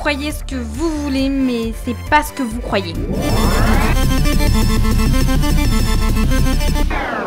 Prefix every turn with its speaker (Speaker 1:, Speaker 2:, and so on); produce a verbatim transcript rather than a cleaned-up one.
Speaker 1: croyez ce que vous voulez, mais c'est pas ce que vous croyez.